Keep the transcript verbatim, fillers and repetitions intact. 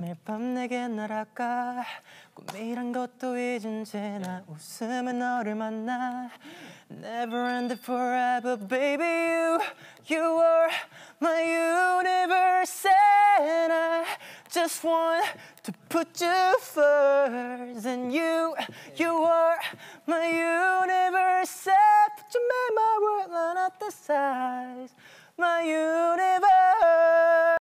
매일 밤 내게 날아가 꿈이란 것도 잊은 채 나 웃으며 너를 만나 Never ended forever baby you You are my universe and I just want to put you first and you You are my universe But you made my world not the size My universe